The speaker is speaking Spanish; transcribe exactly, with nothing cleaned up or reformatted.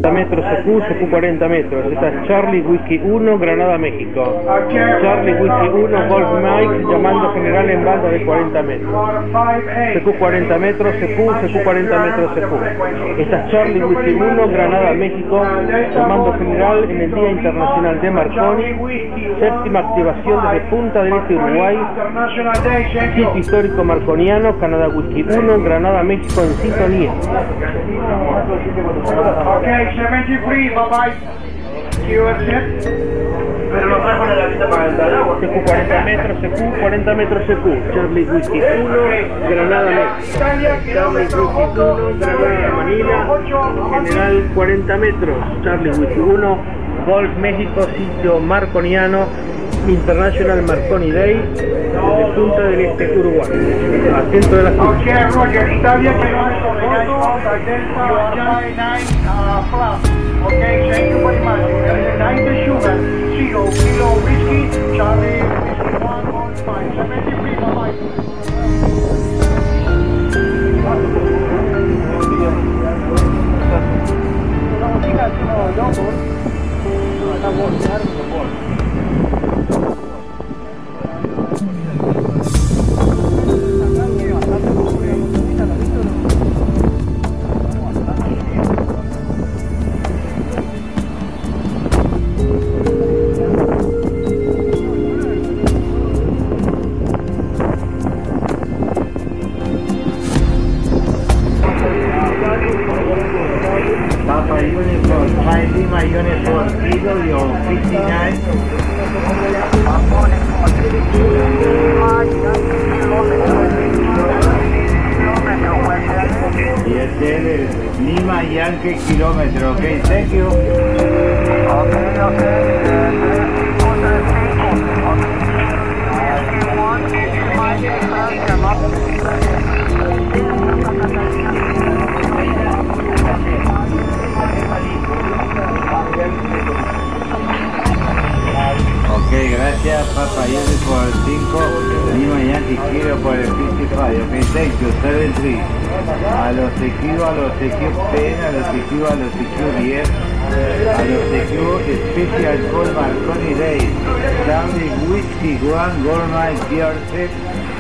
cuarenta metros C Q, C Q cuarenta metros. Esta es Charlie Whiskey uno, Granada, México. Charlie Whiskey uno, Golf Mike, llamando general en banda de cuarenta metros. C Q cuarenta metros, C Q, C Q cuarenta metros, C Q. Esta es Charlie Whiskey uno, Granada, México, llamando general en el Día Internacional de Marconi. Séptima activación desde Punta del Este, Uruguay. Sitio histórico marconiano, Canadá Whiskey uno, Granada, México, en sintonía. Ok, setenta y tres, bye bye. Pero no trajo la lista para el agua. C Q cuarenta metros, C Q cuarenta metros, C Q. Charlie Whiskey uno, Granada, México. Charlie Whiskey uno, Granada, Manila. General cuarenta metros. Charlie Whiskey uno, Golf México, sitio marconiano, International Marconi Day, desde Punta del Este, Uruguay. Asiento de la ciudad. Ok, Roger, Italia, ok, thank you very much. nine the sugar, zero kilo whiskey, Charlie, whiskey one, one, five, seventy-three, bye-bye. Papa Uniform, five Lima Uniform, Kilo, fifty-nine. Y este es Lima Yankee kilómetro, ok, thank you. Okay, okay. Ok, gracias Papa Yankee por el cinco, Lima Yankee Kilo por el cincuenta y cinco, ok, thank you, setenta y tres. A los E Q, a los E Q ten, a los E Q, a los E Q diez, a los E Q Special Call Marconi Day, Charlie Whiskey one, Gourmet Gear Set,